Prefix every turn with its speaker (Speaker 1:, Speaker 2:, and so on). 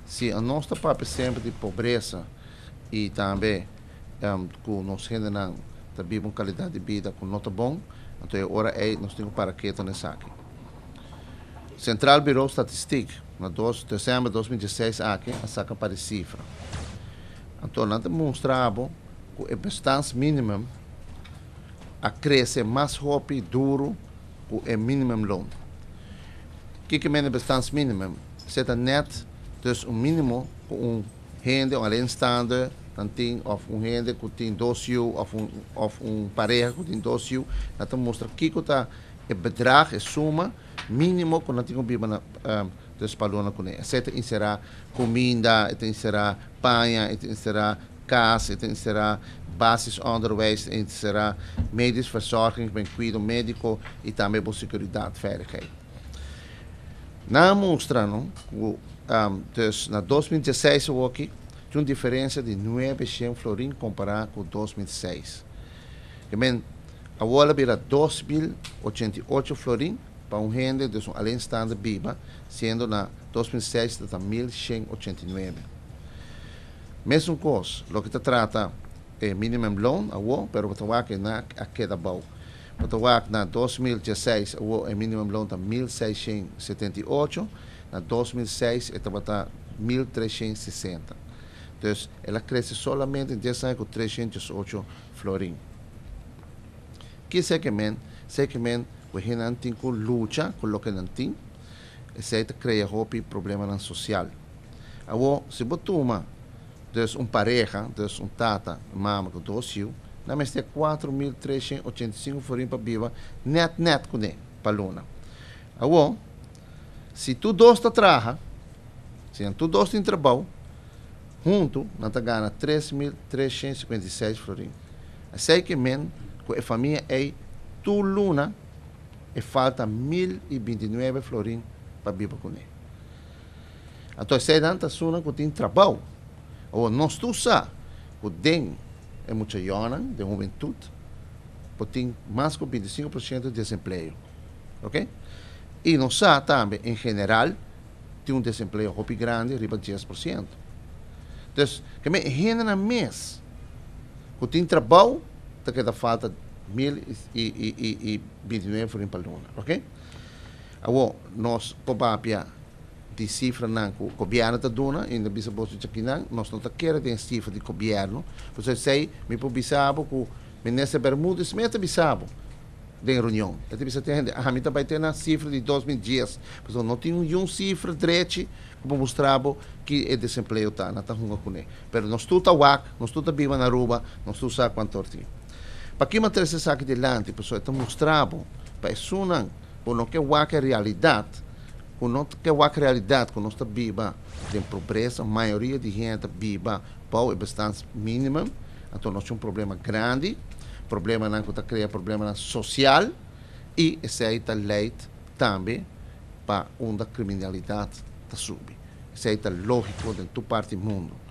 Speaker 1: se a nossa própria sempre de pobreza e também com nós ainda não também uma qualidade de vida com nota bom, então agora nós temos para que nessa aqui. Central Bureau Statistic, na dezembro de 2016 aqui, a saca para a cifra. Então, nós demonstramos que a bastante mínimo a crescer mais rápido e duro que o minimum loan. O que é bastante mínimo? Zeta net, dus mínimo com gente, alleenstaande, of gente que tem 2 uur, of pareja que tem 2 uur. Dat mostra que o bedrag, a suma, mínimo que nós temos na dus palona com ele. Zeta inserá comida, inserá panha, inserá casa, inserá basis onderwijs, inserá medisch verzorging, ben cuido médico e também por seguridade, veiligheid. Na mostra, dus na 2016 aqui, tinha uma diferença de 900 florim comparado com 2006. Agora vira 2.088 florim para um rende de alleenstaande biba, sendo na 2006 está 1.189. Mesmo coisa, o que se trata é minimum loan, pero para que na queda bom. Para na 2016 o minimum loan está 1.678, na 2006 está 1.360. Então, ela cresce solamente em 10 anos com 308 florim. Que segmento o que não tem que lutar com o que não tem, se cria problema social. Agora, se você toma pareja, tata, mama com 2 filhos, na mesma 4.385 florim para viva, net com ele, para luna. Agora, se tu dois trabalham, se tu dois têm trabalho, junto, nós ganhamos 3.356 florim. Assim que a família é tu luna, e falta 1.029 florim para viver com ele. Então, se não está suna que tem trabalho, ou nós tu sabe que tem muita jovem de juventude, porque tem mais de 25% de desemprego. Ok? E nós sabe também, em geral, tem desemprego muito grande, riba 10%. Então, que me genera mês, que tem trabalho, tá que falta 1.029 florim para luna. Ok? Agora, nós, provavelmente, de cifra não que o governo está dando, ainda bisa bolsa de aqui não, nós não queremos cifra de governo, você sei, me por bisabo que o ministro Bermudes me está bisabo de reunião, até bisa tem a mim também tem a cifra de 2010, porque não tem uma cifra direita para mostrar que é desemprego tá, não está ruim com ele, mas nós tudo tá nós tudo viva na rua, nós tudo sabe quanto tem. Para que manter esse saque delante, pessoal, está mostrando para isso não, por não que é realidade. Que a realidade que nós estamos vivendo tem pobreza, a maioria de gente vive é bastante mínima, então nós temos um problema grande, problema não que cria problema social e esse aí está leite também para onde a criminalidade está subir. Isso aí está lógico em toda parte do mundo.